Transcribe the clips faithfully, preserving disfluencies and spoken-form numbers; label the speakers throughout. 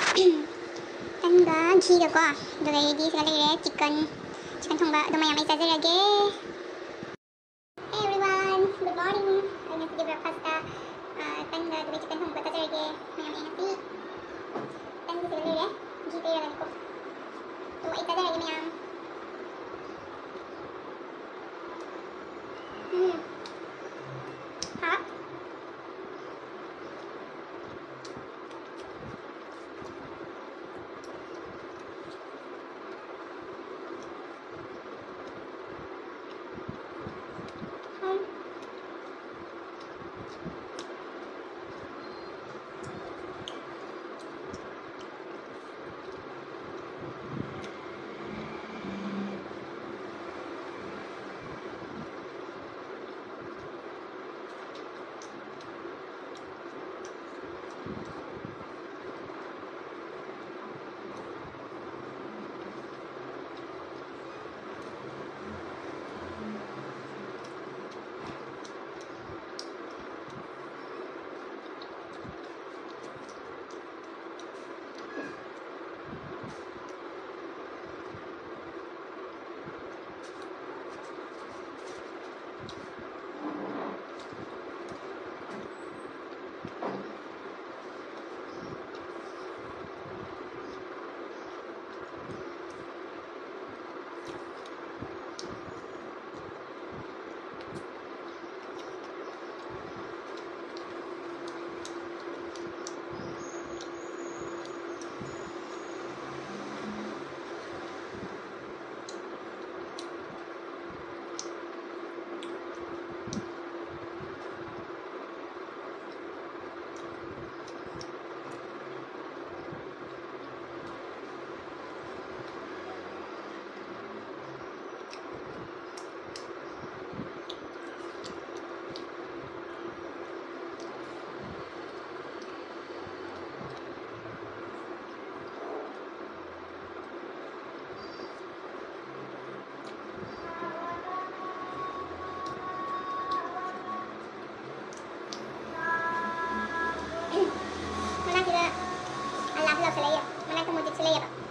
Speaker 1: 딴가 ಘೀಗಕೋ ಅದು ರೆಡಿ ಸಿಗಲಿದೆ chicken chicken ತುಂಬ ಅದು ಮೈ ಚಾರ್ಜರ್ಗೆ Hey everyone, good morning. Ay nasi breakfast ta. Tanda dua chicken hong kata sarge. Mayam ay nasi. Tanda sila lele. Ghee tayo lang ko. Tu ay tada lagi mayam. Hmm. Hot. Hmm. Mana kita alam lo selaya. Mana kemudian selaya pak.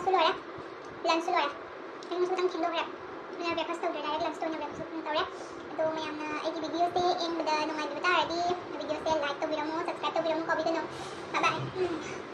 Speaker 1: breakfast lore, lunch lore. Ay mas utang tindo kaya. May breakfast to direct lunch to na breakfast to tawre. Ito may am na ay video te in the no ngai di tara di video te like to video mo, subscribe to video mo ko video no. Bye bye.